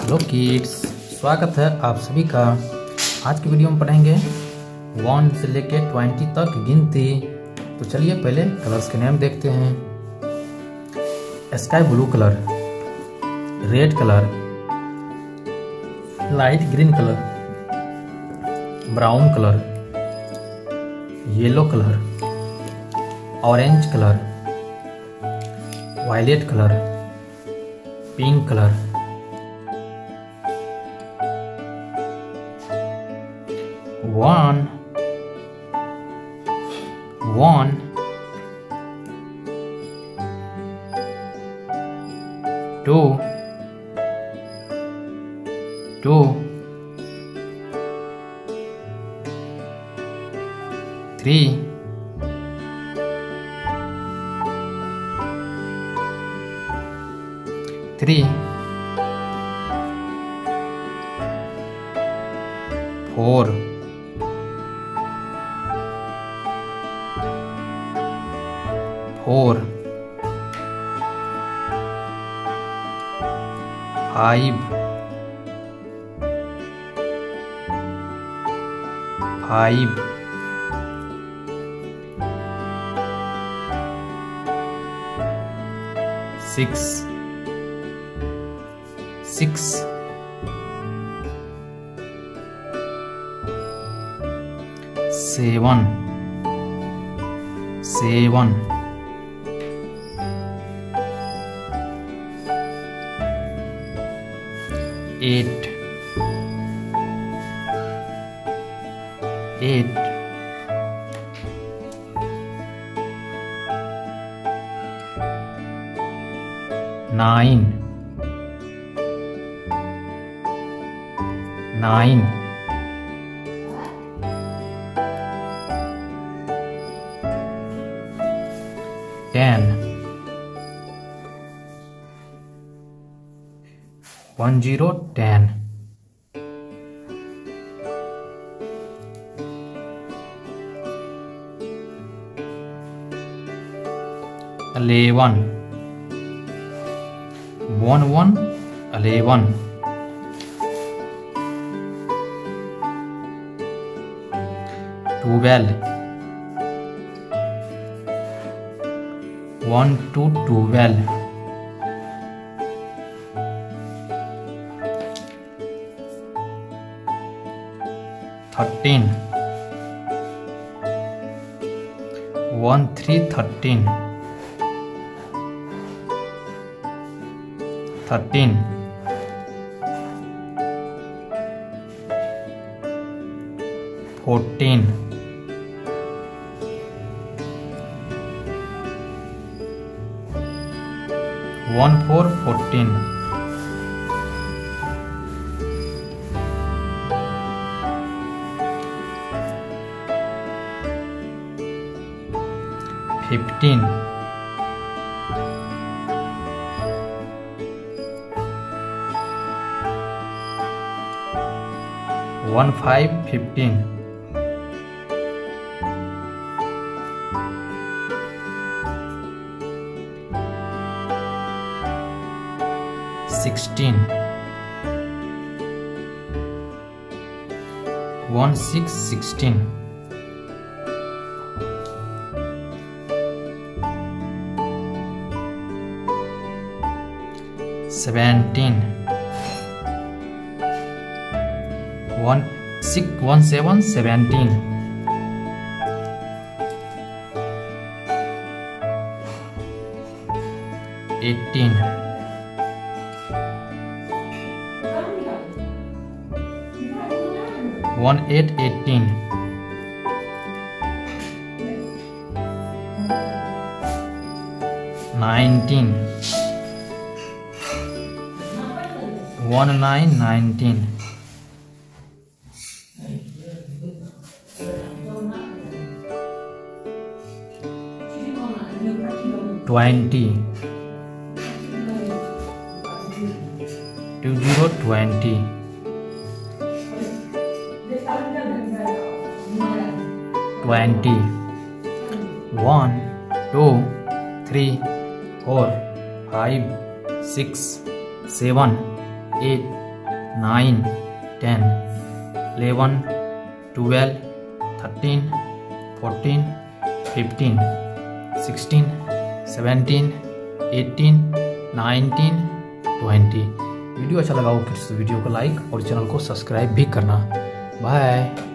Hello kids, स्वागत है आप सभी का। आज की वीडियो में पढ़ेंगे 1 से लेके 20 तक गिनती। तो चलिए पहले कलर्स के नेम देखते हैं। Sky blue colour, red colour, light green colour, brown colour, yellow colour, orange colour, violet colour, pink colour, 1 2 3 4 5 6 7 8 9 10 10 11 11 12 1 to 12 13 1 3 13 14 1 4 14 15 1 5 15 16 1 6 16 17 1 6 1 7 17 18 1 8 18 19 1 9 19 20 20 20 20 1 2 3 4 5 6 7 8 9, 10, 11, 12, 13, 14, 15, 16, 17, 18, 19, 20। Video अच्छा लगा हो तो वीडियो को लाइक और चैनल को सब्सक्राइब भी करना। बाय।